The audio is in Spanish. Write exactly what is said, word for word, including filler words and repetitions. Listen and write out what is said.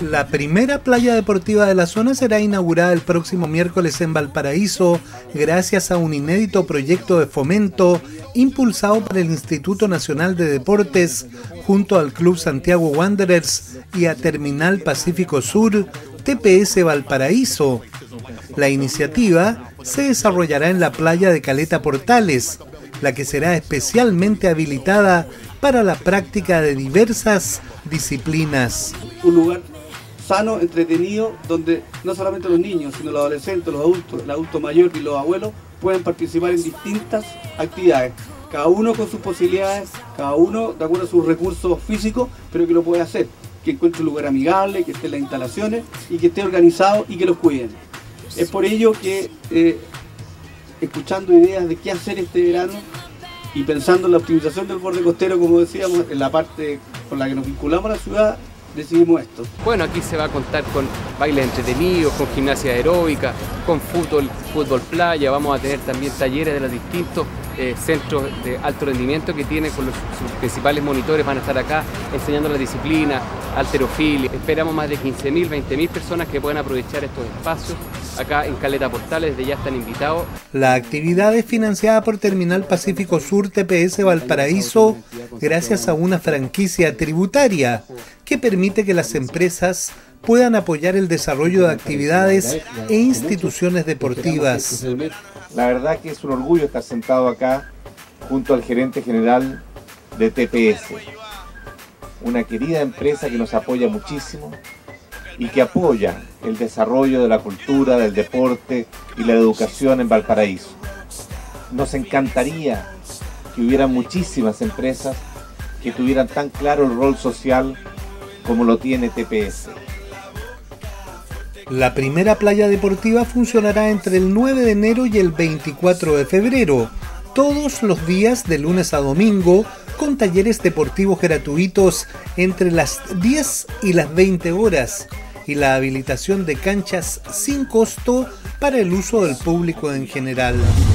La primera playa deportiva de la zona será inaugurada el próximo miércoles en Valparaíso, gracias a un inédito proyecto de fomento impulsado por el Instituto Nacional de Deportes, junto al Club Santiago Wanderers y a Terminal Pacífico Sur, T P S Valparaíso. La iniciativa se desarrollará en la playa de Caleta Portales, la que será especialmente habilitada para la práctica de diversas disciplinas. Un lugar sano, entretenido, donde no solamente los niños, sino los adolescentes, los adultos, el adulto mayor y los abuelos pueden participar en distintas actividades, cada uno con sus posibilidades, cada uno de acuerdo a sus recursos físicos, pero que lo puede hacer, que encuentre un lugar amigable, que esté en las instalaciones y que esté organizado y que los cuiden. Es por ello que, eh, escuchando ideas de qué hacer este verano y pensando en la optimización del borde costero, como decíamos, en la parte con la que nos vinculamos a la ciudad, decidimos esto. Bueno, aquí se va a contar con bailes entretenidos, con gimnasia aeróbica, con fútbol, fútbol playa. Vamos a tener también talleres de los distintos eh, centros de alto rendimiento que tienen, con los, sus principales monitores van a estar acá enseñando la disciplina, halterofilia. Esperamos más de quince mil, veinte mil personas que puedan aprovechar estos espacios. Acá en Caleta Portales, desde ya están invitados. La actividad es financiada por Terminal Pacífico Sur T P S Valparaíso gracias a una franquicia tributaria que permite que las empresas puedan apoyar el desarrollo de actividades e instituciones deportivas. La verdad que es un orgullo estar sentado acá junto al gerente general de T P S, una querida empresa que nos apoya muchísimo y que apoya el desarrollo de la cultura, del deporte y la educación en Valparaíso. Nos encantaría que hubiera muchísimas empresas que tuvieran tan claro el rol social como lo tiene T P S. La primera playa deportiva funcionará entre el nueve de enero y el veinticuatro de febrero, todos los días de lunes a domingo, con talleres deportivos gratuitos entre las diez y las veinte horas y la habilitación de canchas sin costo para el uso del público en general.